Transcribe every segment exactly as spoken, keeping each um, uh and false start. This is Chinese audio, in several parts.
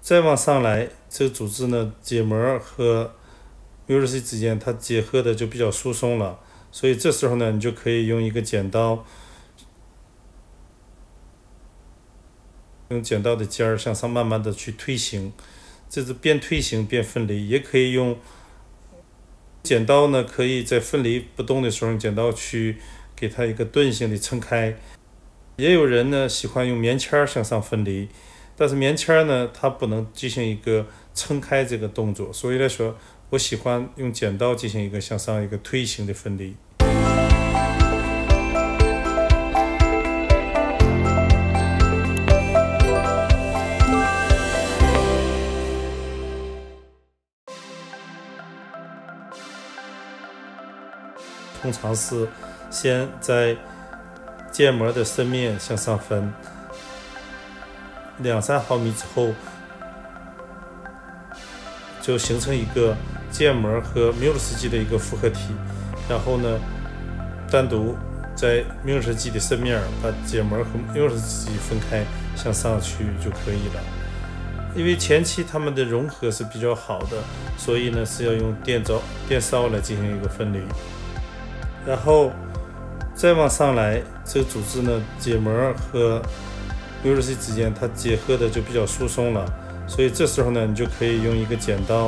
再往上来，这个组织呢，结膜和糜润肌之间它结合的就比较疏松了，所以这时候呢，你就可以用一个剪刀，用剪刀的尖儿向上慢慢的去推行，这是边推行边分离，也可以用剪刀呢，可以在分离不动的时候，用剪刀去给它一个钝性的撑开。也有人呢喜欢用棉签向上分离，但是棉签呢，它不能进行一个撑开这个动作，所以来说，我喜欢用剪刀进行一个向上一个推行的分离。通常是先在结膜的深面向上分两三毫米之后，就形成一个结膜和糜润肌的一个复合体，然后呢，单独在糜润肌的深面把结膜和糜润肌分开向上去就可以了。因为前期它们的融合是比较好的，所以呢是要用电凿、电烧来进行一个分离。然后再往上来，这个组织呢，结膜和糜润肌之间它结合的就比较疏松了，所以这时候呢，你就可以用一个剪刀，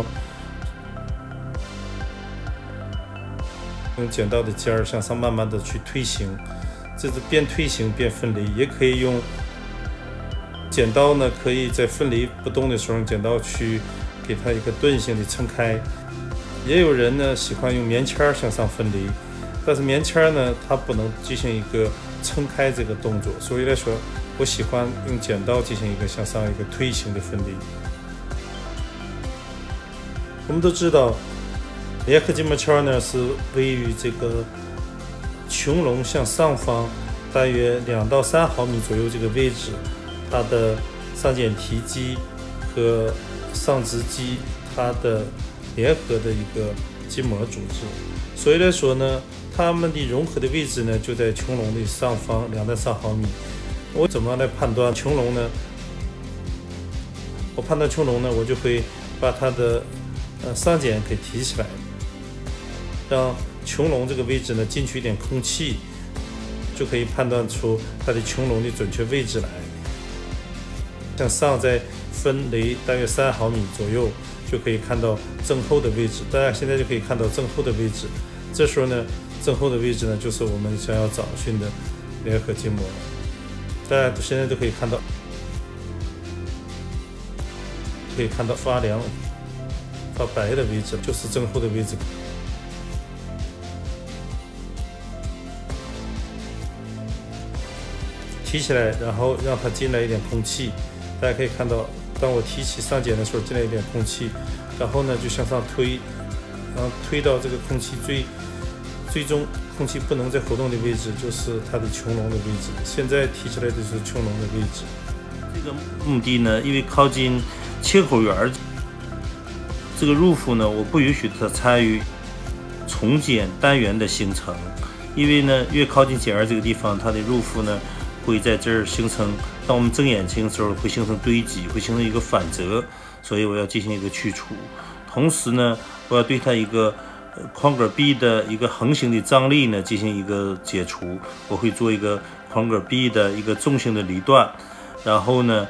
用剪刀的尖儿向上慢慢的去推行，这是边推行边分离，也可以用剪刀呢，可以在分离不动的时候，用剪刀去给它一个钝性的撑开。也有人呢喜欢用棉签向上分离，但是棉签呢，它不能进行一个撑开这个动作，所以来说，我喜欢用剪刀进行一个向上一个推行的分离。我们都知道，联合筋膜圈呢是位于这个穹隆向上方大约两到三毫米左右这个位置，它的上睑提肌和上直肌它的联合的一个筋膜组织，所以来说呢，它们的融合的位置呢，就在穹隆的上方两到三毫米。我怎么来判断穹隆呢？我判断穹隆呢，我就会把它的呃上睑给提起来，让穹隆这个位置呢进去一点空气，就可以判断出它的穹隆的准确位置来。向上再分离大约三毫米左右，就可以看到正后的位置。大家现在就可以看到正后的位置。这时候呢，正后的位置呢，就是我们想要找寻的联合筋膜。大家现在都可以看到，可以看到发凉、发白的位置，就是正后的位置。提起来，然后让它进来一点空气。大家可以看到，当我提起上睑的时候，进来一点空气，然后呢就向上推，然后推到这个空气最最终空气不能再活动的位置，就是它的穹隆的位置。现在提起来的是穹隆的位置。这个目的呢，因为靠近切口缘这个入腹呢，我不允许它参与重睑单元的形成，因为呢，越靠近睑缘这个地方，它的入腹呢会在这儿形成。当我们睁眼睛的时候，会形成堆积，会形成一个反折，所以我要进行一个去除。同时呢，我要对它一个眶隔壁的一个横行的张力呢进行一个解除。我会做一个眶隔壁的一个纵性的离断，然后呢，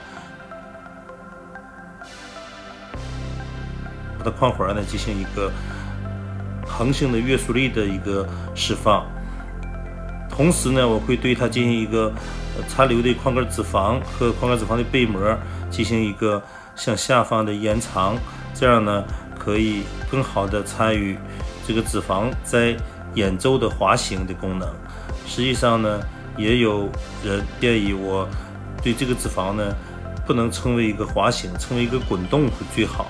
它的眶环呢进行一个横行的约束力的一个释放。同时呢，我会对它进行一个残留的眶隔脂肪和眶隔脂肪的背膜进行一个向下方的延长，这样呢可以更好的参与这个脂肪在眼周的滑行的功能。实际上呢，也有人建议我对这个脂肪呢不能称为一个滑行，称为一个滚动会最好。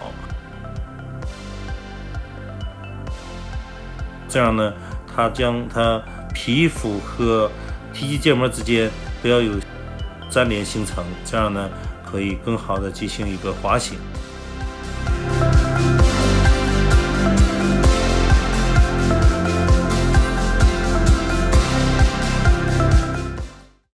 这样呢，它将它皮肤和提肌结膜之间不要有粘连形成，这样呢可以更好的进行一个滑行。